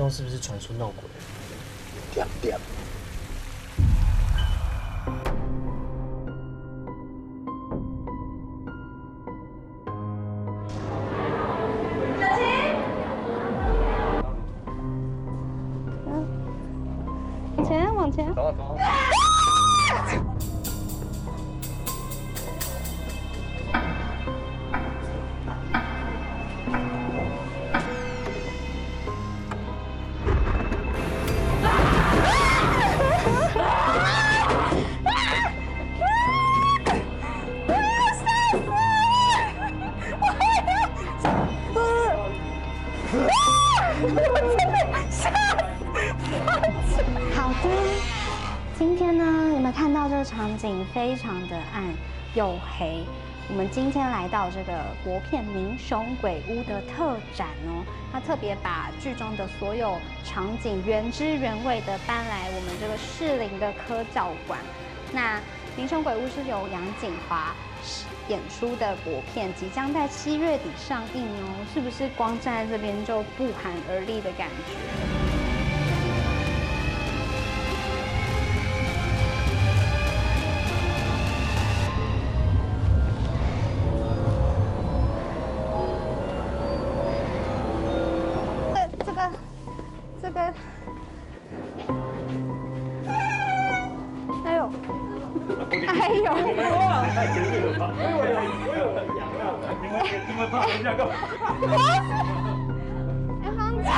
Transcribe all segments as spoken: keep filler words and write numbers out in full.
栋是不是传说闹鬼？点点。 小晴，往前，往前。 走走。 好的，今天呢，你们看到这个场景非常的暗又黑。我们今天来到这个国片《民雄鬼屋》的特展哦，它特别把剧中的所有场景原汁原味的搬来我们这个士林的科教馆。那《民雄鬼屋》是由杨锦华演出的国片，即将在七月底上映哦，是不是光站在这边就不寒而栗的感觉？这个，这个，哎呦，哎呦！ 太节日了吧？我以为我有很痒啊！你们你们怕人家干嘛？ 哎，黄姐！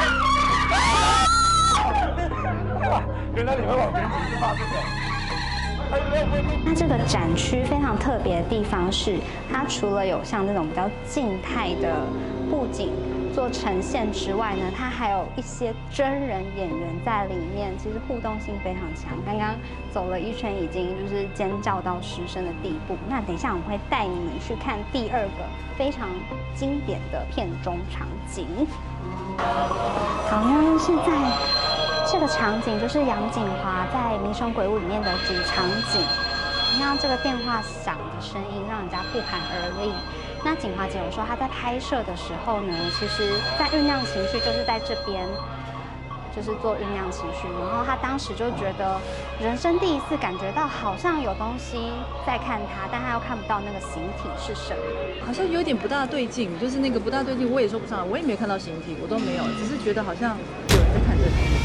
原来你们往前挤是怕这个。 那这个展区非常特别的地方是，它除了有像这种比较静态的布景做呈现之外呢，它还有一些真人演员在里面，其实互动性非常强。刚刚走了一圈，已经就是尖叫到失声的地步。那等一下我们会带你们去看第二个非常经典的片中场景。好，那现在这个场景就是杨锦华在《民雄鬼屋》里面的主场景。你看这个电话响的声音，让人家不寒而栗。那锦华姐有说，她在拍摄的时候呢，其实在酝酿情绪，就是在这边，就是做酝酿情绪。然后她当时就觉得，人生第一次感觉到好像有东西在看她，但她又看不到那个形体是什么。 好像有点不大对劲，就是那个不大对劲，我也说不上来，我也没有看到形体，我都没有，只是觉得好像有人在看这个。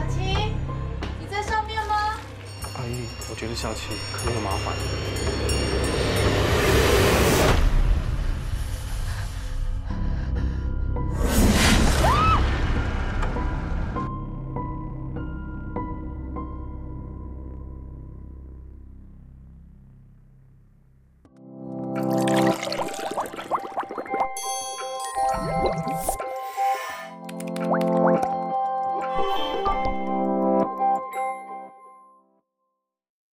阿姨，我觉得小琪可能有麻烦。